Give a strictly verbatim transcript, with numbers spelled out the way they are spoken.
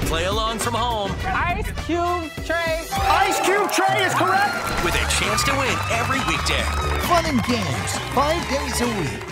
Play along from home. Ice Cube Tray. Ice Cube Tray is correct. With a chance to win every weekday. Fun and games, five days a week.